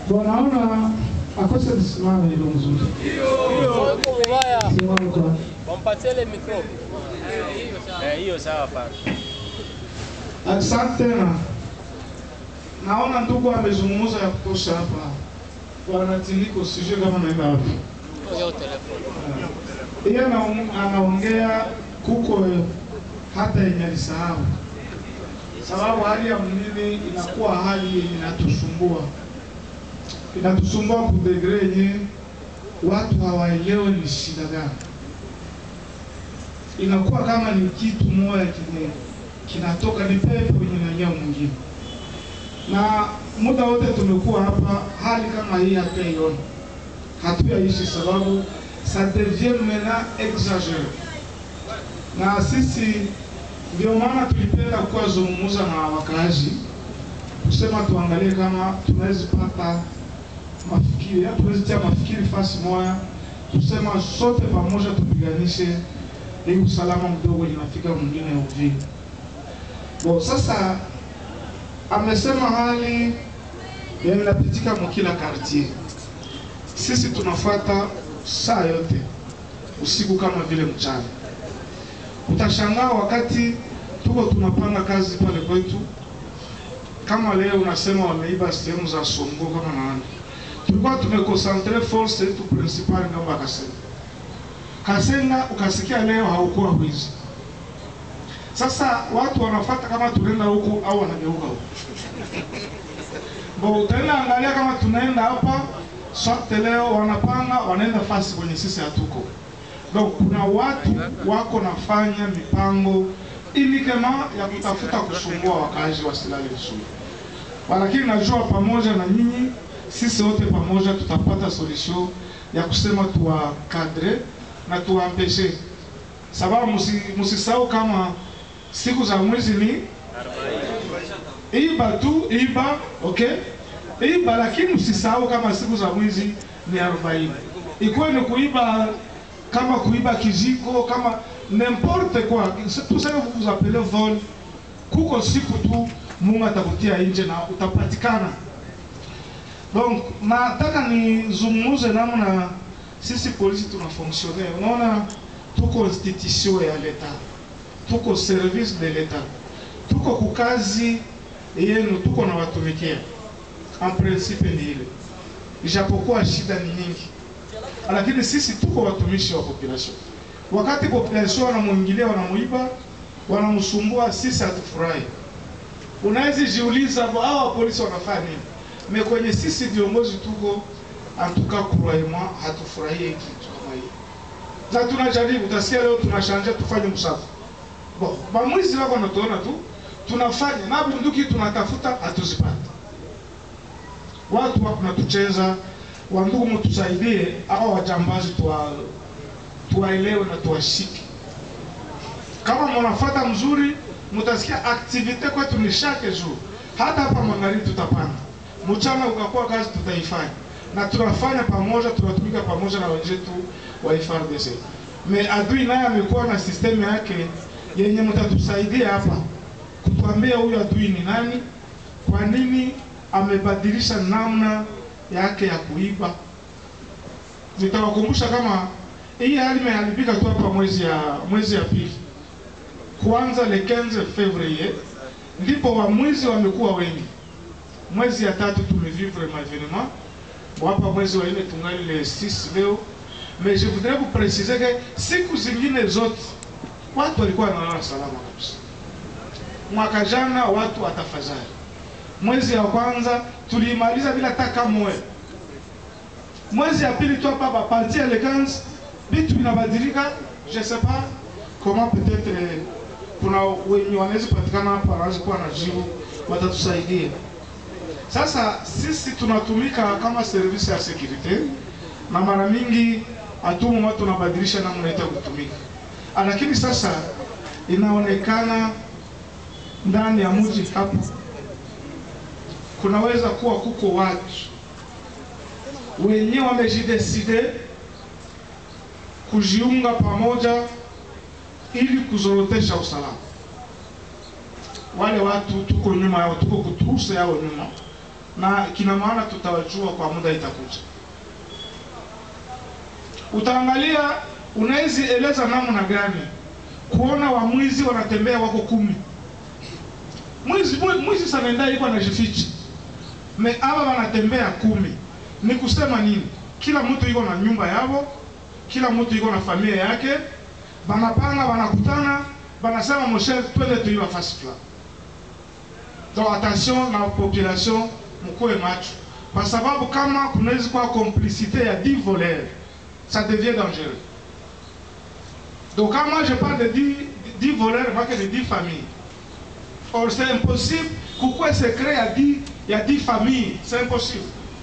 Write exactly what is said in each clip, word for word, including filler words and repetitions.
Naona akose kusimama hilo mzuri. Hiyo mbaya. Simama kwa. Wampatie ile mikro. Eh, hiyo sawa pa. Asante tena. Naona ndugu amezungumza ya kutosha hapa. Bwana Tiliko sijui kama naenda wapi. Hiyo telefoni. Yeye anaongea kuko hata yenye alisahau. Sababu hali ya mwili inakuwa hali yenye inatusumbua. Inatusumbua kwa degree yenye watu hawaelewi ni shida gani. Inakuwa kama ni kitu moja kile kinatoka ni pepo yenye inanyea mwingine. Na muda wote tumekuwa hapa, hali kama hii hatuyaiona. Hatuyaishi sababu ça devient maintenant exagéré. Na sisi ndio maana tulipenda kwa zungumza na wakaaji kusema tuangalie kama tunaweza pata mafikiri, tunaweza tia mafikiri fasi moja, tusema sote pamoja tupiganishe ili usalama mdogo linafika mwingine Uvira. Bon, sasa amesema hali yanapitika mkila quartier. Sisi tunafuata saa yote usiku kama vile mchana. Utashangaa wakati tuko tunapanga kazi pale kwetu, kama leo unasema wameiba sehemu za Songo kama nani, tulikuwa tumeconcentre force yetu principal ngamba Kasenga. Kasenga ukasikia leo haukuwa wizi. Sasa watu wanafuata kama tunaenda huko au wanageuka huko. Bo tena angalia kama tunaenda hapa sote leo wanapanga wanaenda fasi kwenye sisi hatuko. Donc kuna watu wako nafanya mipango ili kama ya kutafuta kusumbua wakazi wasilale vizuri. Lakini najua pamoja na nyinyi sisi wote pamoja tutapata solution ya kusema tuwa cadre na tuwampeshe. Sababu msisahau kama siku za mwezi ni iba tu iba, okay? Iba, lakini msisahau kama siku za mwezi ni arobaini. Ikuwe ni kuiba kama kuiba kijiko, kama n'importe quoi, tout ça vous appelez vol. Kuko siku tu Mungu atakutia nje na utapatikana. Donc nataka nizungumze namna sisi polisi tunafonctionner. Unaona tuko institution ya l'État, tuko service de l'État, tuko kukazi yenu, tuko na watumikia. En principe ni ile, ijapokuwa shida ni nyingi, lakini sisi tuko watumishi wa population. Wakati population wanamuingilia, wanamuiba, wanamsumbua, sisi hatufurahi. Unaweza jiuliza hawa polisi wanafanya nini? Me kwenye sisi viongozi tuko antuka croyez-moi hatufurahie kitu kama hiyo. Na tunajaribu, utasikia leo tunashanja tufanye msafu. Bon, bamwizi wako wanatuona tu, tunafanya na bunduki tunatafuta hatuzipata. Watu wako natucheza, wandugu mtusaidie hao wajambazi tuwa tuwaelewe na tuwashike. Kama mnafuata mzuri, mtasikia activite kwetu ni chaque jour. Hata hapa magharibi tutapanga. Mchana ukakuwa kazi tutaifanya. Na tunafanya pamoja, tunatumika pamoja na wenzetu wa F A R D C. Me adui naye amekuwa na system yake yenye mtatusaidia hapa kutuambia huyu adui ni nani, kwa nini amebadilisha namna yake ya kuiba. Nitawakumbusha kama hii hali imeharibika tu hapa mwezi ya mwezi ya pili. Kuanza le quinze février ndipo wa mwezi wamekuwa wengi. Mwezi ya tatu tumevivre mavenema. Hapa mwezi wa nne tungali le six leo. Mais je voudrais vous préciser que siku zingine zote watu walikuwa wanalala salama kabisa. Mwaka jana watu watafadhali. Mwezi ya kwanza tulimaliza bila taka moja. Mwezi ya pili tu hapa parti ya le quinze bitu binabadilika, je sais pas comment peut-être kuna wenye wanaweza patikana hapa wanaweza kuwa na jibu watatusaidia. Sasa sisi tunatumika kama service ya security na mara mingi atumu watu tunabadilisha namna yetu kutumika. Lakini sasa inaonekana ndani ya mji hapo kunaweza kuwa kuko watu wenye wamejideside kujiunga pamoja ili kuzorotesha usalama. Wale watu tuko nyuma yao, tuko kuturusa yao nyuma. na kina maana tutawajua kwa muda itakuja. Utaangalia, unawezi eleza namna gani kuona wamwizi wanatembea wako kumi. Mwizi mwizi sanenda iko anajificha. Me aba wanatembea kumi. Ni kusema nini? Kila mtu iko na nyumba yao, kila mtu iko na familia yake, banapanga, wanakutana, banasema moshe twende tuiba fasi fulani. Donc attention na population mkoe macho. Kwa sababu kama kunaweza kuwa complicité ya dix voleurs, ça devient dangereux. Donc quand moi je parle de dix voleurs, moi que de dix familles. Or c'est impossible, pourquoi secret il y a dix, il y a dix familles, c'est impossible.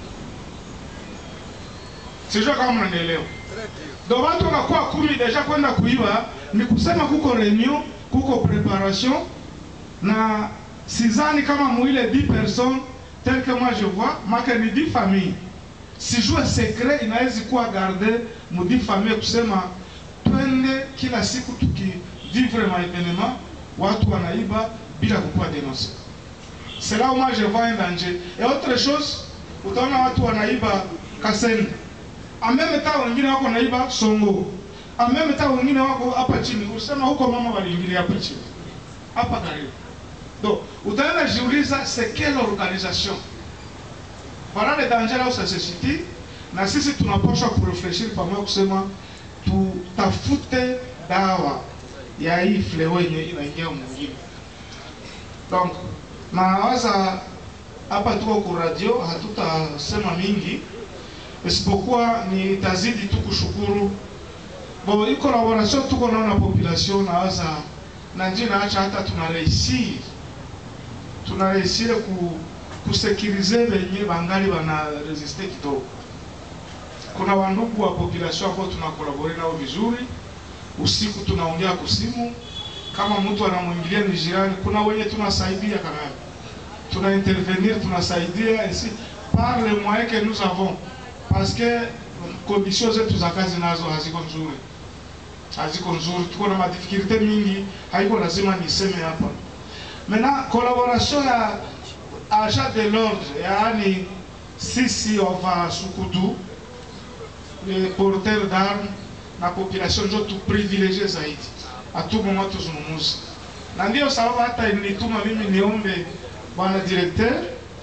C'est juste comme on est là. Donc watu wanakuwa kumi deja kwenda kuiba, ni kusema kuko réunion, kuko préparation, na sizani kama mwile dix personnes, tel que moi je vois, maka ni dix familles. Si jua secret inawezi kuwa garder mu dix familles kusema twende kila siku tuki vivre ma événement, watu wanaiba bila kukuwa dénoncé. C'est là où moi je vois un danger. Et autre chose, utaona watu wanaiba Kaseni. En même temps wengine wako naiba Songo. En même temps wengine wako hapa chini. Usema huko mama waliingilia hapa chini. Hapa karibu. Donc, utaenda jiuliza c'est quelle organisation? Voilà les dangers là où ça se situe. Na sisi tunapaswa kurefleshir pamoja kusema tutafute dawa ya hii fléau yenye inaingia mwingine. Donc, nawaza hapa tuko kwa radio, hatutasema mingi, isipokuwa ni tazidi tu kushukuru. Bon, hii collaboration tuko na na population, nawaza na njina acha hata tunareisir. Tunareisir ku kusekirize wenye bangali wana resiste kidogo. Kuna wandugu wa population ambao tunakolabore nao vizuri. Usiku tunaongea kusimu. Kama mtu anamwingilia ni jirani, kuna wenye tunasaidia kama tuna intervenir, tunasaidia ici par les moyens que nous avons, parce que conditions zetu za kazi nazo haziko nzuri, haziko nzuri, tuko na difficulté mingi, haiko lazima niseme hapa. Maintenant collaboration ya agent de l'ordre, yaani sisi wa Sukudu, les porteurs d'armes na population ndio tu privilégié zaidi. Atu moment tuzungumuze. Na ndio sababu hata nilituma mimi niombe bwana directeur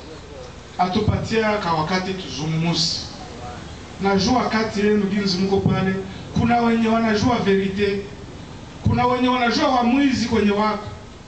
atupatia kwa wakati tuzungumuze. Najua kati yenu ginzi mko pale, kuna wenye wanajua verite, kuna wenye wanajua wamwizi kwenye wako,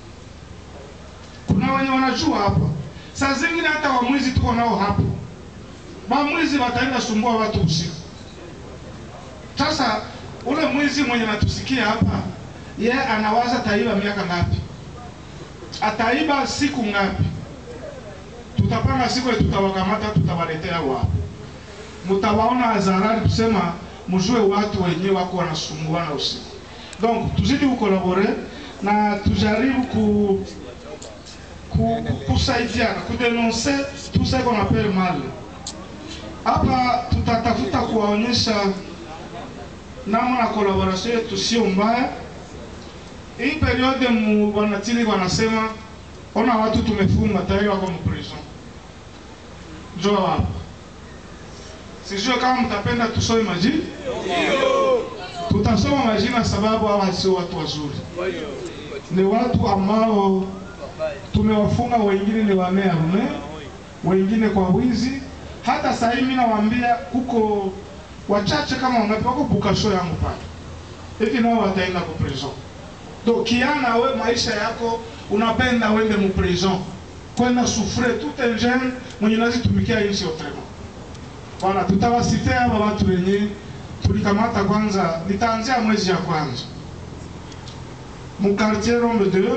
kuna wenye wanajua hapa. Saa zingine hata wamwizi tuko nao hapo. Wamwizi wataenda sumbua watu usiku. Sasa ule mwizi mwenye natusikia hapa, ye anawaza taiba miaka ngapi? Ataiba siku ngapi? Tutapanga siku ya tutawakamata, tutawaletea wapo. Mutawaona hadharani kusema mjue watu wenye wako wanasumbuana usiku. Donc tuzidi kukolabore na tujaribu ku ku kusaidiana, kudenoncer tout ce qu'on appelle mal. Hapa tutatafuta kuwaonyesha namna collaboration yetu sio mbaya. Hii periode mu wanatili wanasema ona watu tumefunga tayari wako mu prison. Njoo hapa. Sijui kama mtapenda tusome majina. Ndio. Tutasoma majina sababu hawa sio watu wazuri. Ni watu ambao tumewafunga, wengine ni wameame, wengine kwa wizi. Hata sasa hivi nawaambia kuko wachache kama wangapi wako bukasho yangu pale. Hivi nao wataenda ku prison. Donc kiana we maisha yako unapenda wende mu prison, kwenda souffrir tout un jeune mwenye nazi tumikia nchi autrement. Voilà, tutawasitea hapa watu wenye tulikamata kwanza, nitaanzia mwezi ya kwanza. Mu quartier Rombe deux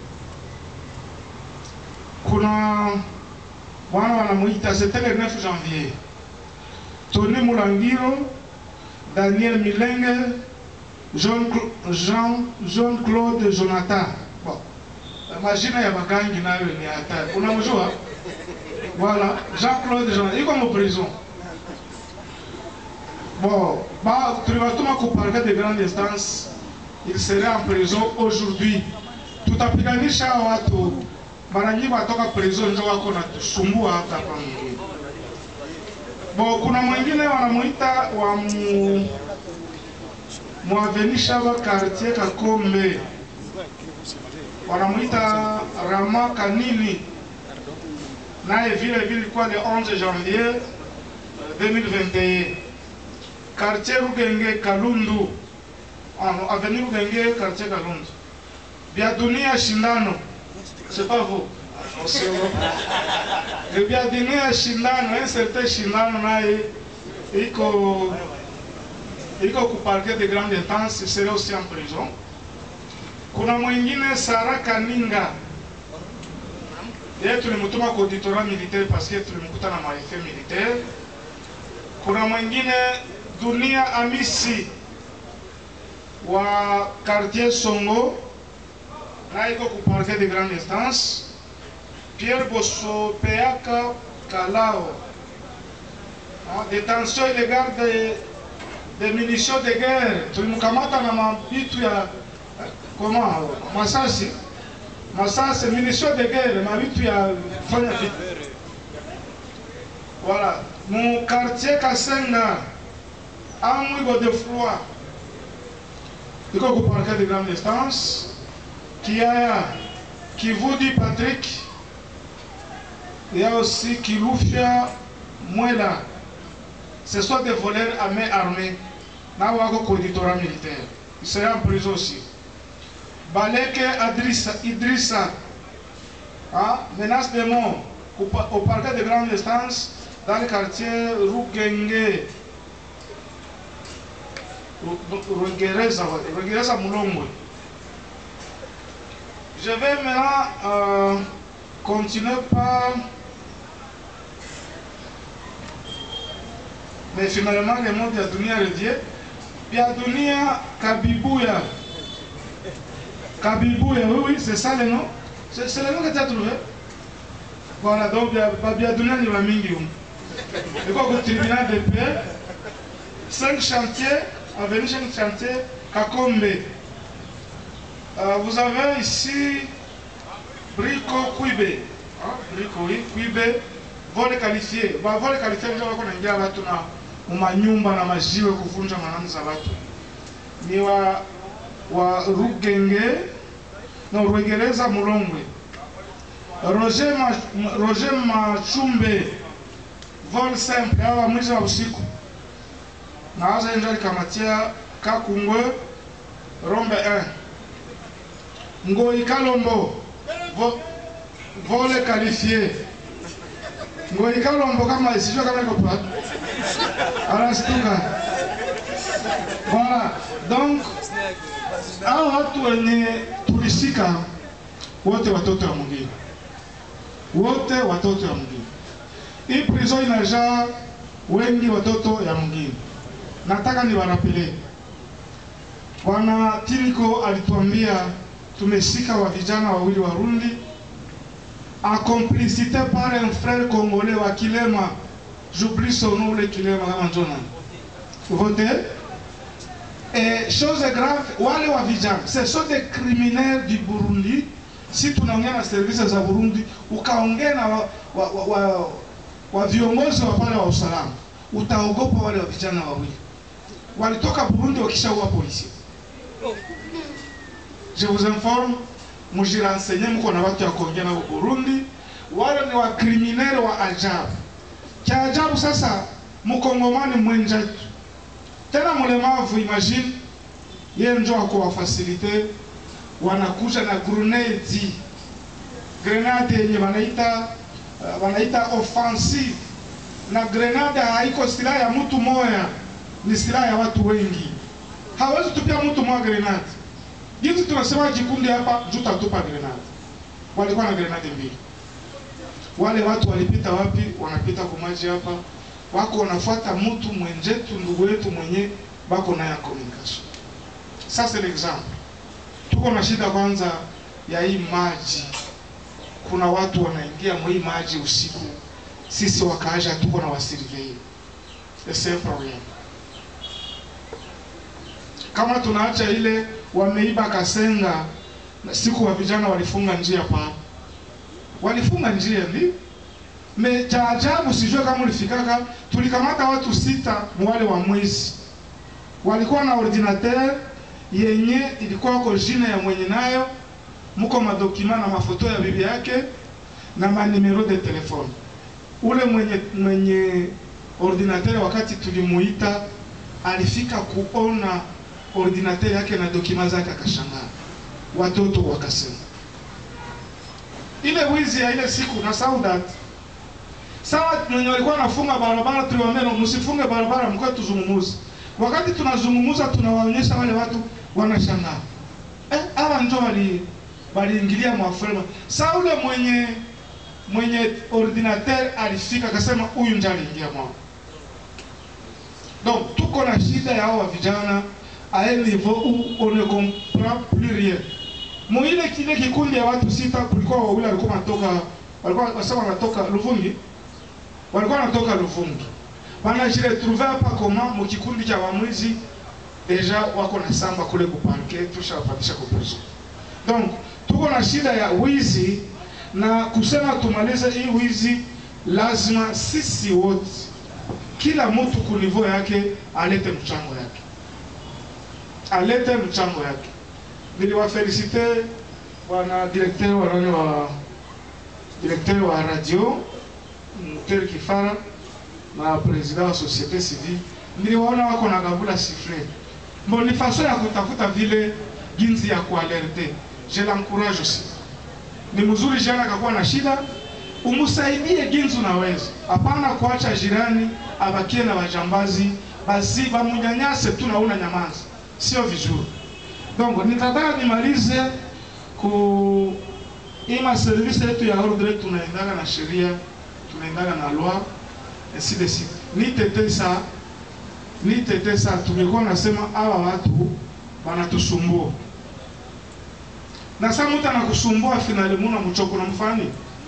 kuna wana wanamuita, c'était le neuf janvier. Tony Mulangiro, Daniel Milenge, Jean Jean Jean Claude Jonathan. Bon, majina ya bagangi nayo ni hatari. Unamjua? Voilà, Jean Claude Jonathan, il est en prison. Bon, bah, tu vas tout me parler de grandes instances. Il serait en prison aujourd'hui. Tout à piganisha watu mara nyingi watoka prison ndio wako na tusumbua hata hapa mwingine. Bo kuna mwingine wanamuita wa mu muavenisha wa quartier Kakombe. Wanamuita Rama Kanini. Naye vile vile kwa le onze janvier deux mille vingt et un. Quartier Rugenge Kalundu. Ah non, avenue Rugenge quartier Kalundu. Biadunia Shindano. C'est pas vous. Le Biadunia Shindano, un certain Shindano naye iko iko ku parquet de grande instance, serait aussi en prison. Kuna mwingine Sara Kaninga. Yeye tulimutuma kwa auditorat militaire parce que tulimkuta na marefe militaire. Kuna mwingine Dunia Amisi wa quartier Songo na iko ku parquet de grande instance. Pierre Bosso Peaka Kalao, ah, détention illégale de, de munitions de guerre. Tulimkamata na mabitu ya comment masasi masasi munitions de guerre, mabitu ya fanya vita. Voilà, mon quartier Kasenga Amwigo de Froid, iko ku parquet de grande instance. Kiaya Kivudi Patrick, il y a aussi Kilufia Mwela. Ce sont des voleurs à main armée. N'a pas de auditorat militaire. Il sera en prison aussi. Baleke Adrissa, Idrissa, hein, menace de mort au, au parquet de grande instance dans le quartier Rugenge. Rugereza, Rugereza Moulombo. Je vais maintenant euh, continuer par... Mais finalement, le mot de Biadunia redié. Biadunia Kabibouya. Kabibouya, oui, oui, c'est ça le nom. C'est le nom que tu as trouvé. Voilà, donc Biadunia ni la mingi. Et quoi, au tribunal de paix, cinq chantiers, avenue cinq chantiers, Kakombe. Euh, vous avez ici Brico Kuibe. Hein? Brico Kuibe. Vole qualifié. Bah, vole qualifié, nous avons dit à watu na umanyumba na majiwe kuvunja manani za watu. Ni wa wa Rugenge na Rugereza Mulongwe. Roger Ma, Roger Machumbe. Vol simple hawa mwizi wa usiku. Na haza njali kamatia Kakungwe Rombe un. Ngoi Kalombo vo, vole qualifié. Ngoi Kalombo kama isijua kama iko pa. Arastuka. Voilà. Donc hao watu wenye tulishika wote watoto wa mwingine. Wote watoto wa mwingine. Hii prison inajaa wengi watoto ya mwingine. Nataka ni warapele. Bwana Tiniko alituambia tumeshika wa vijana wawili Warundi en complicité par un frère congolais wa Kilema. J'oublie son nom, le Kilema kama njona. Voté. Et chose grave, wale wa vijana, ce sont des criminels du Burundi. Si tunaongea na services za Burundi, ukaongea na wa, wa, wa, wa, wa viongozi wa pale wa usalama, utaogopa wale wa vijana wawili. Walitoka Burundi wakishaua polisi. Je vous informe, mujiransenye mko na watu ya kuongea na Burundi, wale ni wa criminel wa ajabu. Kia ajabu sasa, mkongomani mwenjetu. Tena mlemavu, imagine, yeye ndio kwa facilite wanakuja na grenade. Grenade yenye wanaita uh, wanaita offensive. Na grenade haiko silaha ya mtu moja, ni silaha ya watu wengi. Hawezi tupia mtu moja grenade. Jinsi tunasema jikundi hapa, juta tupa grenade. Walikuwa na grenade mbili. Wale watu walipita wapi? Wanapita kumaji hapa. Wako wanafuata mtu mwenjetu, ndugu wetu mwenye bako na ya communication. Ça c'est l'exemple. Tuko na shida kwanza ya hii maji. Kuna watu wanaingia mwa hii maji usiku. Sisi wakaaja tuko na wasurveiller. C'est un problème. Kama tunaacha ile wameiba Kasenga, siku wa vijana walifunga njia pa. walifunga njia ndi. Me cha ajabu sijue kama ulifikaka, tulikamata watu sita mwale wa mwezi. Walikuwa na ordinateur yenye ilikuwa kwa jina ya mwenye nayo, muko madokima na mafoto ya bibi yake na manimero de telefone. Ule mwenye mwenye ordinateur wakati tulimuita alifika kuona ordinateur yake na dokima zake akashangaa. Watoto wakasema. Ile wizi ya ile siku na Saudat. Sawa mwenye walikuwa nafunga barabara tuliwaambia msifunge barabara mkoa tuzungumuze. Wakati tunazungumuza tunawaonyesha wale watu wanashangaa. Eh, hawa ndio wali waliingilia mwafrema. Sasa ule mwenye mwenye ordinateur alifika akasema huyu ndiye aliingia mwao. Donc tuko na shida ya hao vijana à un niveau où on ne comprend plus rien. Mwile kile kikundi ya watu sita kulikuwa wawili walikuwa wanatoka walikuwa wasema wanatoka Luvungi. Walikuwa wanatoka Luvungi. Wanajiretrouver hapa koma mu kikundi cha wamwizi deja wako na samba kule kuparke tushawapatisha kwa prison. Donc tuko na shida ya wizi na kusema tumalize hii wizi lazima sisi wote kila mtu ku niveau yake alete mchango yake. Alete mchango yake. Niliwafelicite wana directeur wa nani wa directeur wa radio Mter Kifara na president wa société civile. Niliwaona wako na gavula sifflet. Bon ni façon ya kutafuta vile ginzi ya kualerte. Je l'encourage aussi. Ni mzuri jana akakuwa na shida, umusaidie ginzi unaweza. Hapana kuacha jirani abakie na wajambazi, basi bamunyanyase tu na una nyamaza. Sio vizuri. Donc nitataka nimalize ku ima service yetu ya ordre tunaendana na sheria, tunaendana na loi ainsi de suite. Ni tetesa ni tetesa tumekuwa nasema hawa watu wanatusumbua. Na sasa mtu anakusumbua finali muna mchoko na mfani.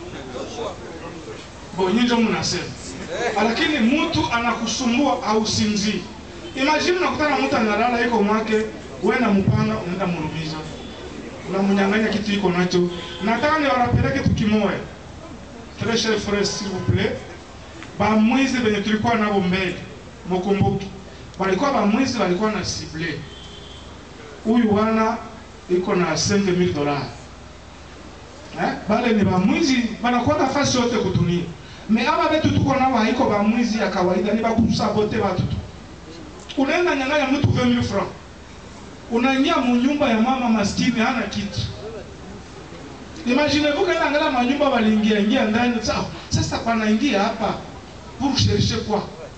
Bo nyinjo mnasema. Lakini mtu anakusumbua au sinzi. Imagine unakutana mtu analala yuko mwake, wewe na mpanga unaenda murumiza. Unamnyang'anya kitu iko nacho. Nataka ni warapeleke tukimoe. Très cher frère s'il vous plaît. Ba mwizi benye tulikuwa nabo mbele. Mkumbuki. Walikuwa ba mwizi walikuwa na cible. Huyu wana iko na cinq mille dollars. Eh? Bale ni ba mwizi banakuwa nafasi yote kudunia. Me aba betu tuko nao haiko ba mwizi ya kawaida, ni ba kusabote watu tu. Unaenda nyang'anya mtu vingt mille francs. Unaingia mu nyumba ya mama maskini hana kitu. Imaginez-vous kana ngala manyumba waliingia ingia ndani sasa sasa panaingia hapa pour chercher quoi.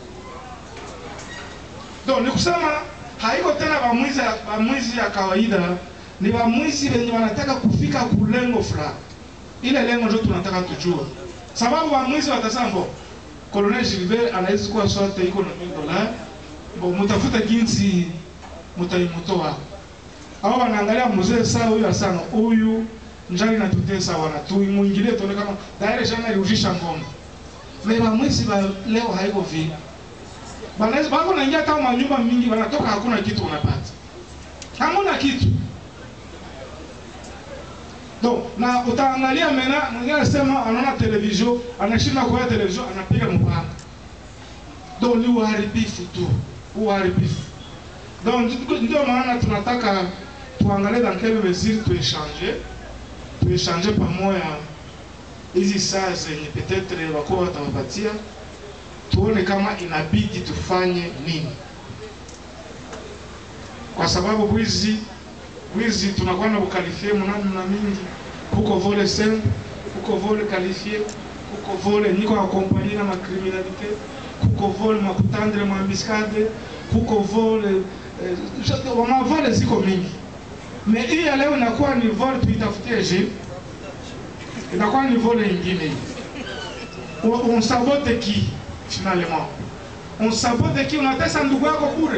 Donc ni kusema haiko tena ba mwizi ba mwizi ya kawaida, ni ba mwizi wenye wanataka kufika kulengo fulani. Ile lengo ndio tunataka tujue. Sababu ba mwizi watasambo Colonel Gilbert anaweza kuwa sote iko na mille dollars. Bo mtafuta jinsi mtaimutoa. Hao wanaangalia mzee saa huyu sana. Huyu njani na tutesa wana tu muingilie tuone kama daire jana ilirudisha ngoma. Mema mwezi ba leo haiko vile. Banaweza bako naingia kama manyumba mingi wanatoka hakuna kitu unapata. Hamuna kitu. Donc na utaangalia mena mwingine anasema anaona television, anashinda kwa television anapiga mpaka. Donc ni uharibifu tu. Uharibifu. Donc ndio maana tunataka tuangalie dans quelle mesure tu échanger. Tu échanger pamoja hizi saa zenye peut-être wako watawapatia. Tuone kama inabidi tufanye nini. Kwa sababu wizi wizi tunakuwa na ukalifie mnani na mingi. Kuko vole simple, kuko vole qualifié, kuko vole niko accompagné na ma criminalité, kuko vole makutandre ma embuscade, kuko vole eh, wama vole ziko mingi. Mais hii ya leo inakuwa ni vole tuitafutie je. Inakuwa ni vole nyingine. On sabote qui finalement? On sabote qui? Unatesa ndugu yako bure.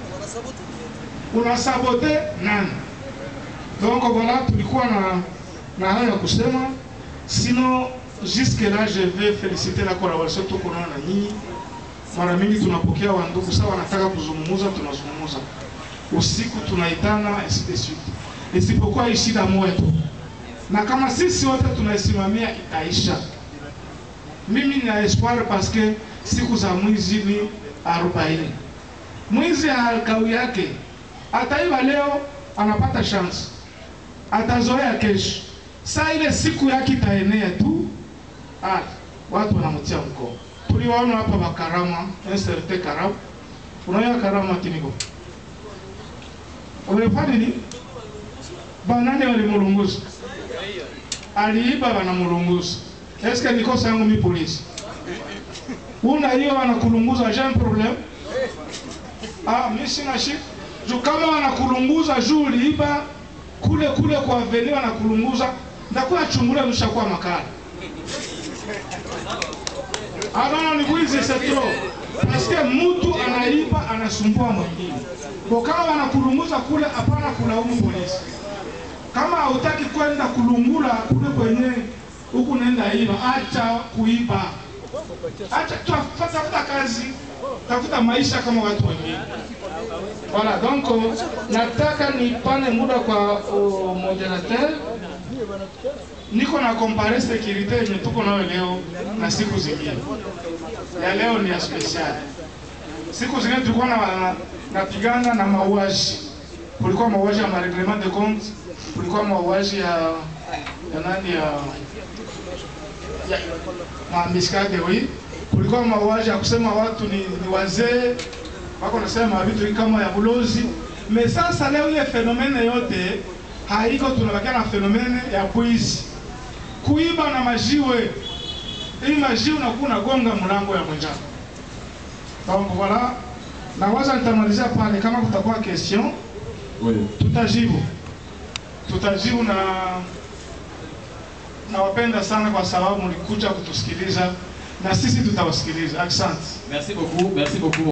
Unasabote nani? Donc voilà, tulikuwa na na haya kusema. Sinon jusque là je vais féliciter la collaboration tuko na nyinyi. Mara mingi tunapokea wa ndugu sawa wanataka kuzungumza tunazungumza. Usiku tunaitana ainsi de suite. Isipokuwa shida moja tu. na kama sisi wote tunaisimamia itaisha. Mimi nina espoir parce que siku za mwizi ni arobaini. Mwizi hakau yake, ataiba leo anapata chance, atazoea kesho. Saa ile siku yake itaenea tu, ah, watu wanamtia mkono. Tuliwaona hapa Bakarama, Inserte Karama. Unaona Karama kiniko. Umefanya nini? Banane walimulunguza. Aliiba wanamulunguza. Eske niko sangu mi polisi? Una hiyo wanakulunguza, j'ai un problème. Ah, mimi sina shida. Juu kama wanakulunguza juu uliiba kule kule kwa avenue wanakulunguza, ndakuwa chungula mshakuwa makali. Ah non, ni wizi c'est trop. Parce que mtu anaiba anasumbua mwingine. Kwa kama wanakulunguza kule, hapana kulaumu polisi. Kama hutaki kwenda kulungula kule kwenye huku nenda iba, acha kuiba. Acha tafuta kazi, tafuta maisha kama watu wengine. Voilà, donc nataka nipane muda kwa uh, moderateur. Niko na compare sécurité yenye tuko nayo leo na siku zingine. Ya leo ni ya special. Siku zingine tulikuwa na napigana na mauaji. Kulikuwa mauaji ya reglement de compte, kulikuwa mauaji ya ya nani ya ya maamiskade oui. Kulikuwa mauaji ya kusema watu ni, ni wazee, wako nasema vitu kama ya bulozi. Mais sasa leo ile fenomene yote haiko, tunabakia na fenomene ya kuizi. Kuiba na majiwe. Hii majiwe unakuwa unagonga mlango ya mwenzako. Donc voilà. Na waza nitamalizia pale, kama kutakuwa question. Oui. Tutajibu. Tutajibu na nawapenda sana kwa sababu mlikuja kutusikiliza na sisi tutawasikiliza. Asante. Merci beaucoup. Merci beaucoup.